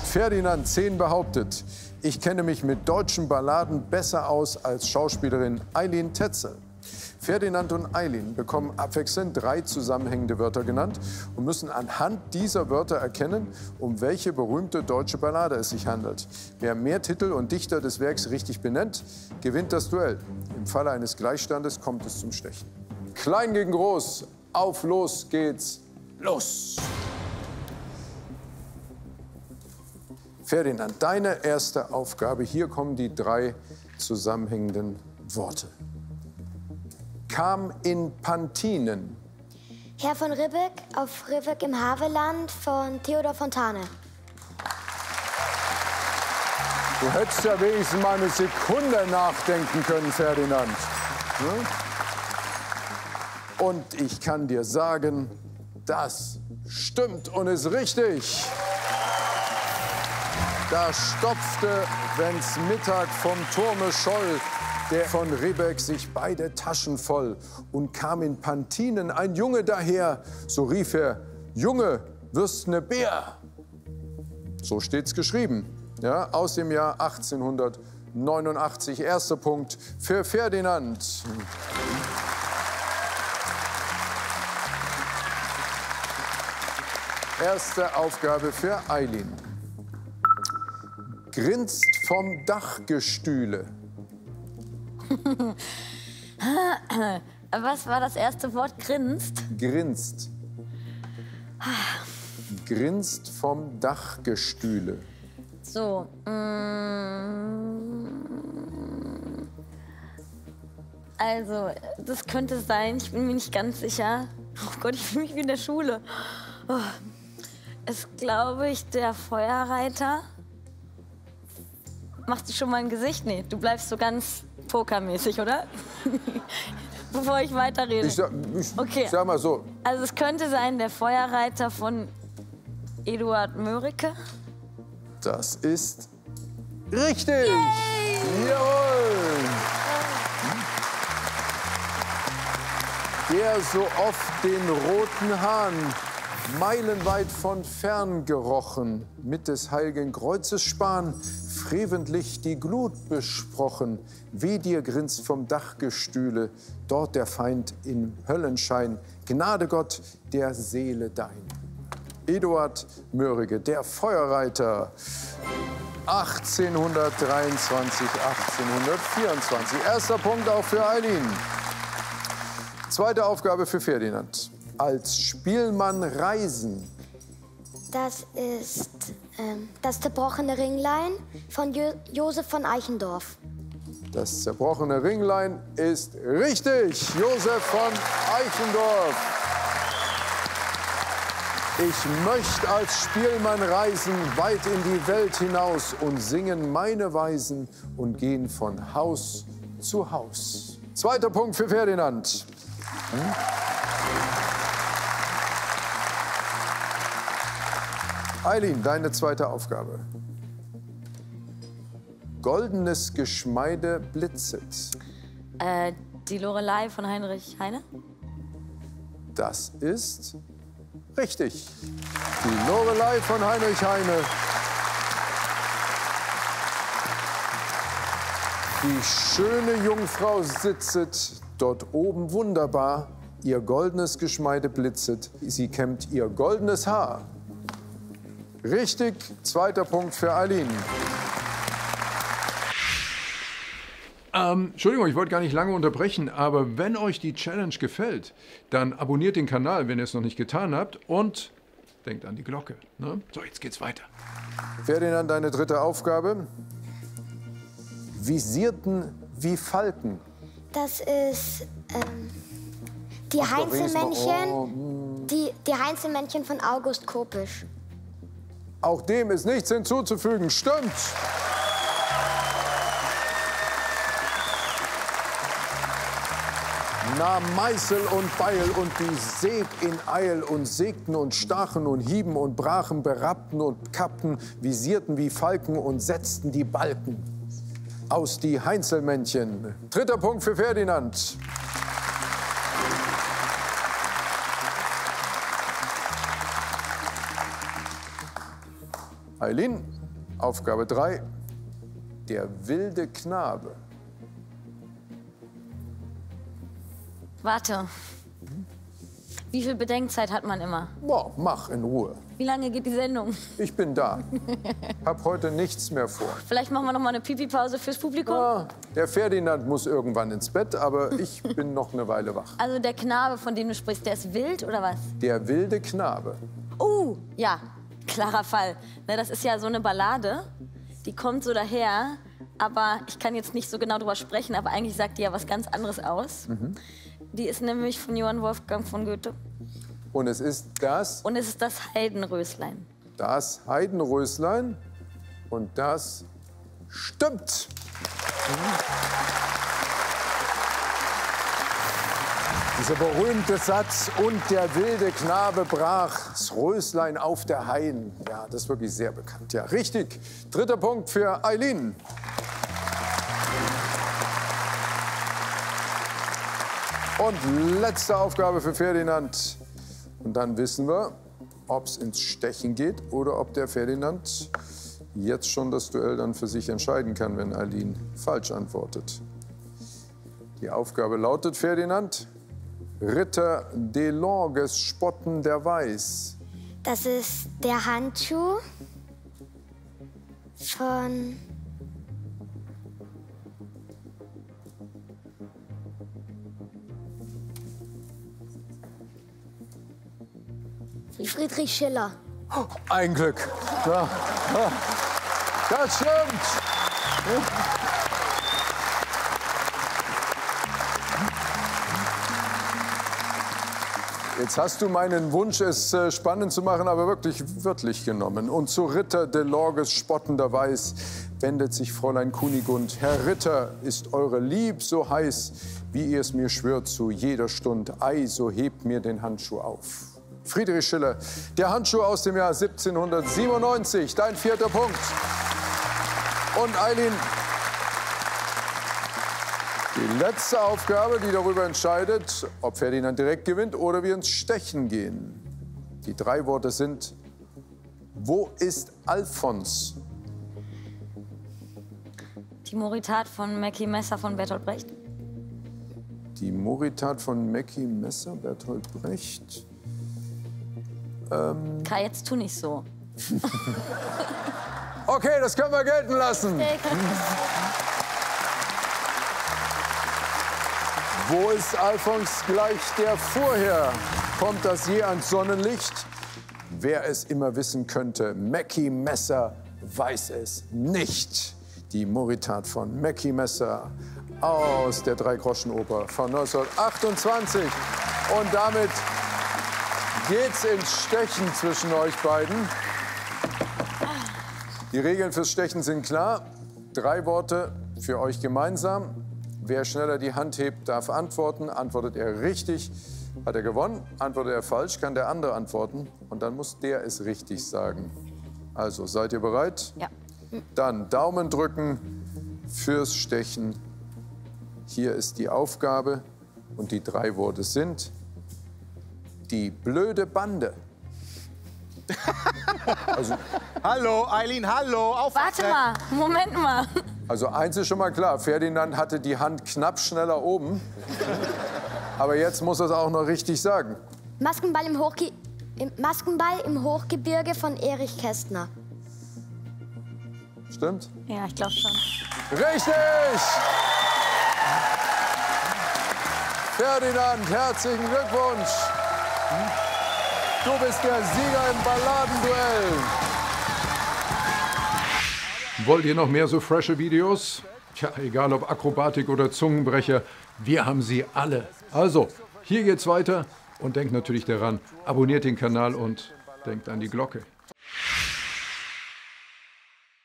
Ferdinand 10 behauptet, ich kenne mich mit deutschen Balladen besser aus als Schauspielerin Eileen Tetzel. Ferdinand und Eileen bekommen abwechselnd 3 zusammenhängende Wörter genannt und müssen anhand dieser Wörter erkennen, um welche berühmte deutsche Ballade es sich handelt. Wer mehr Titel und Dichter des Werks richtig benennt, gewinnt das Duell. Im Falle eines Gleichstandes kommt es zum Stechen. Klein gegen Groß, auf los geht's, los! Ferdinand, deine erste Aufgabe. Hier kommen die 3 zusammenhängenden Worte. Kam in Pantinen. Herr von Ribbeck auf Ribbeck im Havelland von Theodor Fontane. Du hättest ja wenigstens mal eine Sekunde nachdenken können, Ferdinand. Und ich kann dir sagen, das stimmt und ist richtig. Da stopfte, wenn's Mittag vom Turme scholl, der von Ribbeck sich beide Taschen voll und kam in Pantinen ein Junge daher. So rief er, Junge, wirst ne Bär. So steht's geschrieben, ja, aus dem Jahr 1889. Erster Punkt für Ferdinand. Erste Aufgabe für Eileen. Grinst vom Dachgestühle. Was war das erste Wort? Grinst? Grinst. Grinst vom Dachgestühle. So. Also, das könnte sein. Ich bin mir nicht ganz sicher. Oh Gott, ich fühle mich wie in der Schule. Oh. Ist, glaube ich, der Feuerreiter. Machst du schon mal ein Gesicht? Nee, du bleibst so ganz pokermäßig, oder? Bevor ich weiterrede. Ich sag mal so. Also es könnte sein, der Feuerreiter von Eduard Mörike. Das ist richtig. Yay! Jawohl. Der so oft den roten Hahn meilenweit von fern gerochen, mit des heiligen Kreuzes Span, freventlich die Glut besprochen, weh dir grinst vom Dachgestühle, dort der Feind in Höllenschein, Gnade Gott der Seele dein. Eduard Mörike, der Feuerreiter, 1823, 1824. Erster Punkt auch für Eileen. Zweite Aufgabe für Ferdinand. Als Spielmann reisen. Das ist das zerbrochene Ringlein von Josef von Eichendorff. Das zerbrochene Ringlein ist richtig. Josef von Eichendorff. Ich möchte als Spielmann reisen, weit in die Welt hinaus und singen meine Weisen und gehen von Haus zu Haus. Zweiter Punkt für Ferdinand. Eileen, deine zweite Aufgabe. Goldenes Geschmeide blitzet. Die Lorelei von Heinrich Heine? Das ist richtig. Die Lorelei von Heinrich Heine. Die schöne Jungfrau sitzet dort oben wunderbar. Ihr goldenes Geschmeide blitzet. Sie kämmt ihr goldenes Haar. Richtig, zweiter Punkt für Eileen. Entschuldigung, ich wollte gar nicht lange unterbrechen, aber wenn euch die Challenge gefällt, dann abonniert den Kanal, wenn ihr es noch nicht getan habt, und denkt an die Glocke. Ne? So, jetzt geht's weiter. Ferdinand, deine dritte Aufgabe. Visierten wie Falken. Das ist die Heinzelmännchen, die Heinzelmännchen von August Kopisch. Auch dem ist nichts hinzuzufügen. Stimmt. Nahm Meißel und Beil und die Säg in Eil und sägten und stachen und hieben und brachen, berappten und kappten, visierten wie Falken und setzten die Balken aus die Heinzelmännchen. Dritter Punkt für Ferdinand. Eileen, Aufgabe 3. Der wilde Knabe. Warte. Wie viel Bedenkzeit hat man immer? Boah, mach in Ruhe. Wie lange geht die Sendung? Ich bin da. Hab heute nichts mehr vor. Vielleicht machen wir noch mal eine Pipi-Pause fürs Publikum? Ah, der Ferdinand muss irgendwann ins Bett, aber ich bin noch eine Weile wach. Also der Knabe, von dem du sprichst, der ist wild oder was? Der wilde Knabe. Ja, klarer Fall. Ne, das ist ja so eine Ballade, die kommt so daher, aber ich kann jetzt nicht so genau drüber sprechen, aber eigentlich sagt die ja was ganz anderes aus. Die ist nämlich von Johann Wolfgang von Goethe. Und es ist das? Und es ist das Heidenröslein. Das Heidenröslein. Und das stimmt. Dieser berühmte Satz, und der wilde Knabe brach das Röslein auf der Hain. Ja, das ist wirklich sehr bekannt. Ja, richtig. 3. Punkt für Eileen. Und letzte Aufgabe für Ferdinand. Und dann wissen wir, ob es ins Stechen geht oder ob der Ferdinand jetzt schon das Duell dann für sich entscheiden kann, wenn Eileen falsch antwortet. Die Aufgabe lautet, Ferdinand, Ritter de Langes Spotten der Weiß. Das ist der Handschuh von Friedrich Schiller. Ein Glück. Ja. Ja. Das stimmt. Jetzt hast du meinen Wunsch, es spannend zu machen, aber wirklich wörtlich genommen. Und zu Ritter de Langes spottender Weiß wendet sich Fräulein Kunigund. Herr Ritter, ist eure Lieb so heiß, wie ihr es mir schwört zu jeder Stund. Ei, so hebt mir den Handschuh auf. Friedrich Schiller, der Handschuh aus dem Jahr 1797, dein 4. Punkt. Und Eileen, die letzte Aufgabe, die darüber entscheidet, ob Ferdinand direkt gewinnt oder wir ins Stechen gehen. Die 3 Worte sind, wo ist Alfons? Die Moritat von Mackie Messer von Bertolt Brecht. Die Moritat von Mackie Messer, Bertolt Brecht. Kai, jetzt tu nicht so. Okay, das können wir gelten lassen. Wo ist Alfons gleich der vorher? Kommt das je ans Sonnenlicht? Wer es immer wissen könnte, Mackie Messer weiß es nicht. Die Moritat von Mackie Messer aus der Dreigroschenoper von 1928. Und damit geht's ins Stechen zwischen euch beiden. Die Regeln fürs Stechen sind klar. 3 Worte für euch gemeinsam. Wer schneller die Hand hebt, darf antworten. Antwortet er richtig, hat er gewonnen. Antwortet er falsch, kann der andere antworten. Und dann muss der es richtig sagen. Also, seid ihr bereit? Ja. Dann Daumen drücken fürs Stechen. Hier ist die Aufgabe. Und die 3 Worte sind die blöde Bande. Also, Hallo, Eileen, hallo. Warte mal, Moment mal. also eins ist schon mal klar, Ferdinand hatte die Hand knapp schneller oben. Aber jetzt muss er es auch noch richtig sagen. Maskenball im Hochgebirge von Erich Kästner. Stimmt? Ja, ich glaube schon. Richtig! Ferdinand, herzlichen Glückwunsch. Du bist der Sieger im Balladenduell. Wollt ihr noch mehr so frische Videos? Tja, egal ob Akrobatik oder Zungenbrecher, wir haben sie alle. Also, hier geht's weiter und denkt natürlich daran, abonniert den Kanal und denkt an die Glocke.